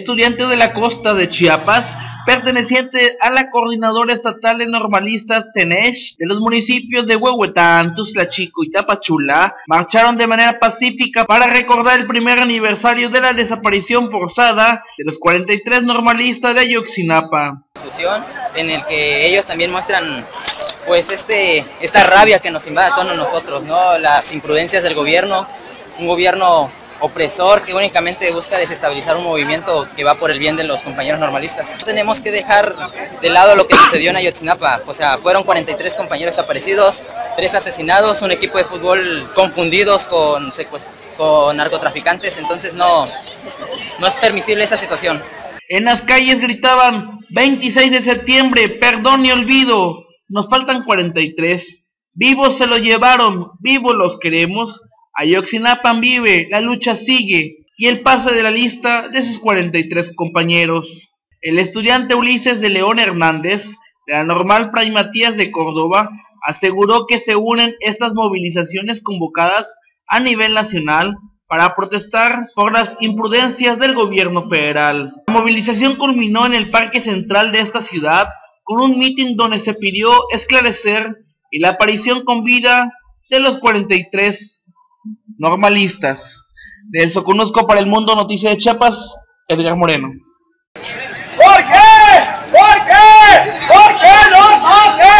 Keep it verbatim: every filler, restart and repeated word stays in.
estudiante de la costa de Chiapas, perteneciente a la Coordinadora Estatal de Normalistas CENESH de los municipios de Huehuetán, Tuxtlachico y Tapachula, marcharon de manera pacífica para recordar el primer aniversario de la desaparición forzada de los cuarenta y tres normalistas de Ayotzinapa. En el que ellos también muestran pues este esta rabia que nos invade a todos nosotros, ¿no? Las imprudencias del gobierno, un gobierno opresor que únicamente busca desestabilizar un movimiento que va por el bien de los compañeros normalistas. Tenemos que dejar de lado lo que sucedió en Ayotzinapa, o sea, fueron cuarenta y tres compañeros desaparecidos, tres asesinados, un equipo de fútbol confundidos con, con narcotraficantes, entonces no, no es permisible esa situación. En las calles gritaban: veintiséis de septiembre, perdón y olvido, nos faltan cuarenta y tres, vivos se lo llevaron, vivos los queremos. Ayotzinapa vive, la lucha sigue, y el pase de la lista de sus cuarenta y tres compañeros. El estudiante Ulises de León Hernández, de la Normal Fray Matías de Córdoba, aseguró que se unen estas movilizaciones convocadas a nivel nacional para protestar por las imprudencias del gobierno federal. La movilización culminó en el Parque Central de esta ciudad con un mitin donde se pidió esclarecer y la aparición con vida de los cuarenta y tres normalistas. Del Soconusco para el Mundo, Noticia de Chiapas, Edgar Moreno. ¿Por qué? ¿Por qué? ¿Por qué no? ¿Por qué?